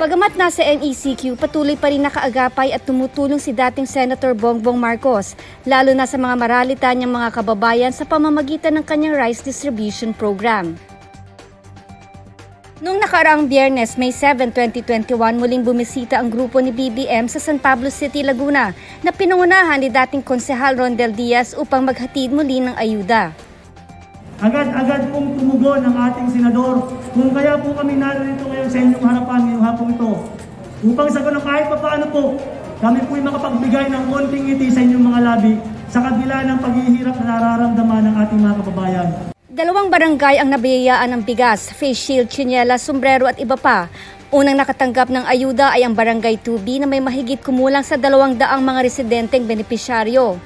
Bagamat nasa MECQ, patuloy pa rin nakaagapay at tumutulong si dating Senator Bongbong Marcos, lalo na sa mga maralita niyang mga kababayan sa pamamagitan ng kanyang rice distribution program. Noong nakaraang Biyernes, May 7, 2021, muling bumisita ang grupo ni BBM sa San Pablo City, Laguna na pinangunahan ni dating Konsehal Rondel Diaz upang maghatid muli ng ayuda. Agad-agad pong tumugon ang ating senador kung kaya po kami narito ngayon sa inyong harapan ngayong hapong ito upang sagutin kahit paano po kami po'y makapagbigay ng konting ngiti sa inyong mga labi sa kabila ng paghihirap na nararamdaman ng ating mga kababayan. 2 barangay ang nabiyayaan ng bigas, face shield, tsinelas, sombrero at iba pa. Unang nakatanggap ng ayuda ay ang Barangay 2B na may mahigit kumulang sa 200 mga residenteng benepisyaryo.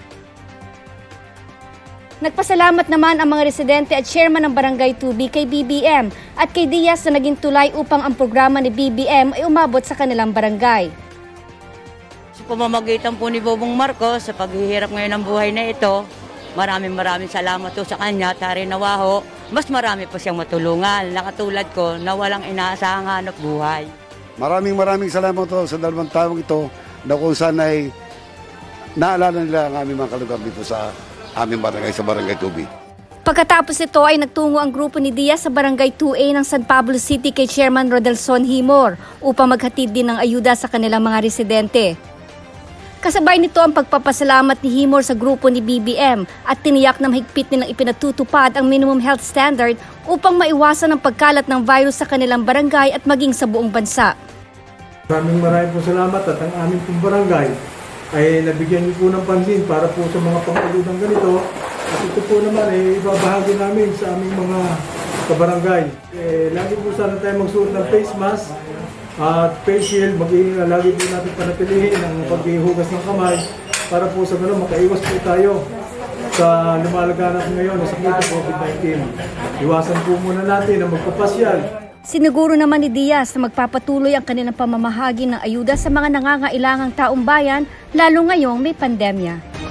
Nagpasalamat naman ang mga residente at chairman ng Barangay 2B kay BBM at kay Diaz na naging tulay upang ang programa ni BBM ay umabot sa kanilang barangay. Sa pamamagitan po ni Bongbong Marcos sa paghihirap ngayon ng buhay na ito, maraming salamat po sa kanya, tari nawaho, mas marami po siyang matulungan na katulad ko na walang inaasahang hanap buhay. Maraming salamat po sa 2 taong ito na kung saan ay naalala nila ang aming mga kalugar dito sa aming barangay sa Barangay 2B. Pagkatapos ito ay nagtungo ang grupo ni Diaz sa Barangay 2A ng San Pablo City kay Chairman Rodelson Himor upang maghatid din ng ayuda sa kanilang mga residente. Kasabay nito ang pagpapasalamat ni Himor sa grupo ni BBM at tiniyak na mahigpit nilang ipinatutupad ang minimum health standard upang maiwasan ang pagkalat ng virus sa kanilang barangay at maging sa buong bansa. Maraming po salamat at ang aming pong barangay ay nabigyan niyo po ng pansin para po sa mga pang-ayudang ganito. At ito po naman ay ibabahagi namin sa aming mga kabarangay. Lagi po sana tayo magsuot ng face mask at face shield. Lagi po natin panatilihin ang paghihugas ng kamay para po sa gano'n makaiwas po tayo sa lumalaganap ngayon na sakit ng COVID-19. Iwasan po muna natin ang magpapasyal. Siniguro naman ni Diaz na magpapatuloy ang kanilang pamamahagi ng ayuda sa mga nangangailangang taong bayan, lalo ngayong may pandemya.